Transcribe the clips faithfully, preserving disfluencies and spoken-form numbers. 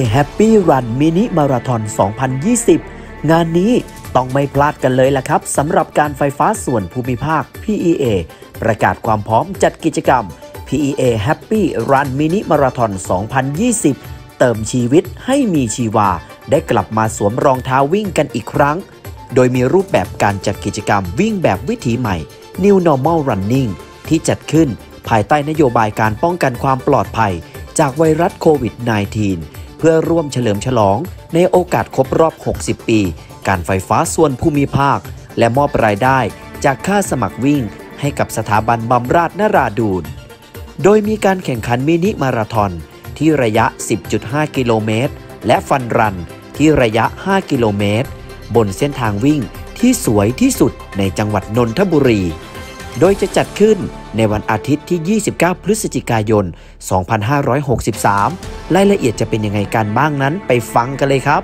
Happy Run Mini Marathon สองพันยี่สิบ งานนี้ต้องไม่พลาดกันเลยล่ะครับสำหรับการไฟฟ้าส่วนภูมิภาค พี อี เอ ประกาศความพร้อมจัดกิจกรรม พี อี เอ Happy Run Mini Marathon สองพันยี่สิบ เติมชีวิตให้มีชีวาได้กลับมาสวมรองเท้าวิ่งกันอีกครั้งโดยมีรูปแบบการจัดกิจกรรมวิ่งแบบวิถีใหม่ New Normal Running ที่จัดขึ้นภายใต้นโยบายการป้องกันความปลอดภัยจากไวรัสโควิด สิบเก้า เพื่อร่วมเฉลิมฉลองในโอกาสครบรอบ หกสิบ ปีการไฟฟ้าส่วนภูมิภาคและมอบรายได้จากค่าสมัครวิ่งให้กับสถาบันบำราศนราดูรโดยมีการแข่งขันมินิมาราธอนที่ระยะ สิบจุดห้า กิโลเมตรและฟันรันที่ระยะ ห้า กิโลเมตรบนเส้นทางวิ่งที่สวยที่สุดในจังหวัดนนทบุรีโดยจะจัดขึ้นในวันอาทิตย์ที่ ยี่สิบเก้า พฤศจิกายน สองพันห้าร้อยหกสิบสาม รายละเอียดจะเป็นยังไงกันบ้างนั้นไปฟังกันเลยครับ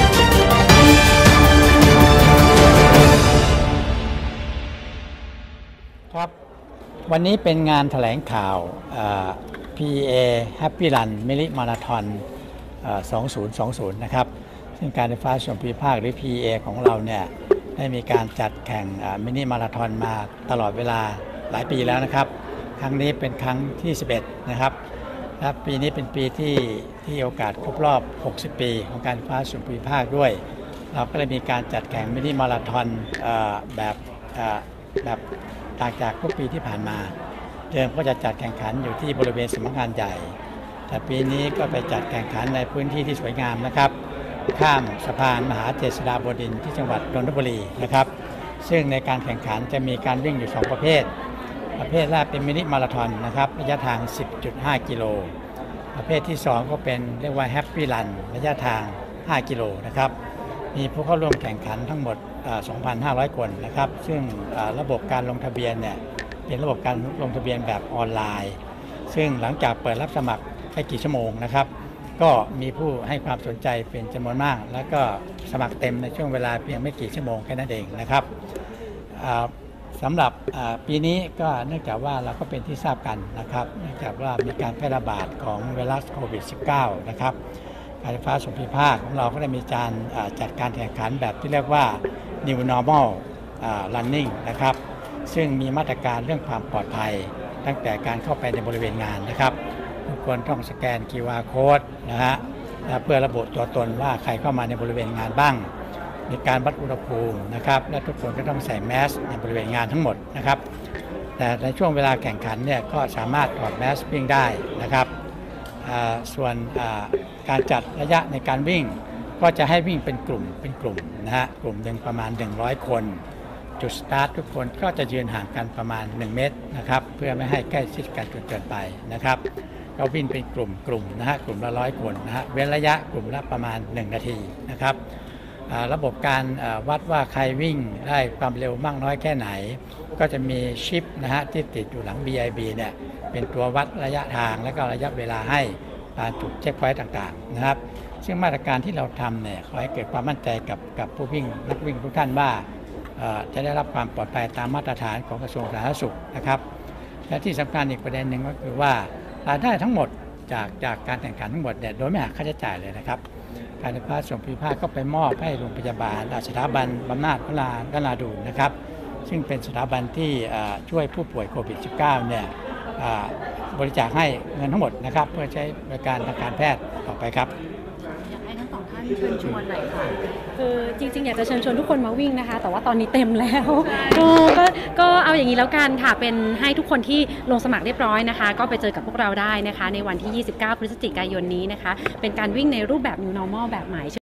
ครับวันนี้เป็นงานแถลงข่าว พี อี เอ Happy Run Mini Marathon สองพันยี่สิบนะครับซึ่งการไฟฟ้าส่วนภูมิภาคหรือ พี อี เอ ของเราเนี่ยได้มีการจัดแข่งมินิมาราธอนมาตลอดเวลาหลายปีแล้วนะครับครั้งนี้เป็นครั้งที่สิบเอ็ดนะครับและปีนี้เป็นปีที่ที่โอกาสครบรอบ หกสิบ ปีของการไฟฟ้าส่วนภูมิภาคด้วยเราก็เลยมีการจัดแข่งมินิมาราธอนแบบแบบต่างจากทุกปีที่ผ่านมาเดิมก็จะจัดแข่งขันอยู่ที่บริเวณสำนักงานใหญ่แต่ปีนี้ก็ไปจัดแข่งขันในพื้นที่ที่สวยงามนะครับข้ามสะพานมหาเจษฎาบดินทร์ที่จังหวัดนนทบุรีนะครับซึ่งในการแข่งขันจะมีการวิ่งอยู่สองประเภทประเภทแรกเป็นมินิมาราธอนนะครับระยะทาง สิบจุดห้า กิโลประเภทที่สองก็เป็นเรียกว่าแฮปปี้รันระยะทางห้ากิโลนะครับมีผู้เข้าร่วมแข่งขันทั้งหมด สองพันห้าร้อย คนนะครับซึ่งระบบการลงทะเบียนเนี่ยเป็นระบบการลงทะเบียนแบบออนไลน์ซึ่งหลังจากเปิดรับสมัครไม่กี่ชั่วโมงนะครับก็มีผู้ให้ความสนใจเป็นจำนวนมากแล้วก็สมัครเต็มในช่วงเวลาเพียงไม่กี่ชั่วโมงแค่นั้นเองนะครับสำหรับปีนี้ก็เนื่องจากว่าเราก็เป็นที่ทราบกันนะครับเนื่องจากว่ามีการแพร่ระบาดของไวรัสโควิด สิบเก้า นะครับการไฟฟ้าส่วนภูมิภาคของเราก็ได้มีการจัดการแข่งขันแบบที่เรียกว่า New Normal Running นะครับซึ่งมีมาตรการเรื่องความปลอดภัยตั้งแต่การเข้าไปในบริเวณงานนะครับทุกคนต้องสแกน คิว อาร์ Code นะฮะเพื่อระบุตัวตนว่าใครเข้ามาในบริเวณงานบ้างมีการวัดอุณหภูมินะครับและทุกคนก็ต้องใส่แมสในบริเวณงานทั้งหมดนะครับแต่ในช่วงเวลาแข่งขันเนี่ยก็สามารถถอดแมสวิ่งได้นะครับส่วนการจัดระยะในการวิ่งก็จะให้วิ่งเป็นกลุ่มเป็นกลุ่มนะฮะกลุ่มหนึ่งประมาณหนึ่งร้อยคนจุดสตาร์ททุกคนก็จะยืนห่างกันประมาณหนึ่งเมตรนะครับเพื่อไม่ให้ใกล้ชิดกันจนเกินไปนะครับก็วิ่งเป็นกลุ่มกลุ่มนะฮะกลุ่มละร้อยคนนะฮะเว้นระยะกลุ่มละประมาณหนึ่งนาทีนะครับระบบการวัดว่าใครวิ่งได้ความเร็วมากน้อยแค่ไหนก็จะมีชิปนะฮะที่ติดอยู่หลัง บี ไอ บี เนี่ยเป็นตัววัดระยะทางและก็ระยะเวลาให้การจุดเช็คพอยต์ต่างๆนะครับซึ่งมาตรการที่เราทำเนี่ยขอให้เกิดความมั่นใจกับกับผู้วิ่งนักวิ่งทุกท่านว่าจะได้รับความปลอดภัยตามมาตรฐานของกระทรวงสาธารณสุขนะครับและที่สำคัญอีกประเด็นหนึ่งก็คือว่ารายได้ทั้งหมดจากจากการแข่งขันทั้งหมดเนี่ยโดยไม่หักค่าใช้จ่ายเลยนะครับการไฟฟ้าส่วนภูมิภาคก็ไปมอบให้โรงพยาบาลสถาบันบำนาจนราดูรนะครับซึ่งเป็นสถาบันที่ช่วยผู้ป่วยโควิด สิบเก้า เนี่ยบริจาคให้เงินทั้งหมดนะครับเพื่อใช้บริการทางการแพทย์ต่อไปครับอยากให้ทั้งสองท่านเชิญชวนหน่อยค่ะคือจริงๆอยากจะเชิญชวนทุกคนมาวิ่งนะคะแต่ว่าตอนนี้เต็มแล้วก็ก็เอาอย่างนี้แล้วกันค่ะเป็นให้ทุกคนที่ลงสมัครเรียบร้อยนะคะก็ไปเจอกับพวกเราได้นะคะในวันที่ยี่สิบเก้าพฤศจิกายนนี้นะคะเป็นการวิ่งในรูปแบบ New Normal แบบใหม่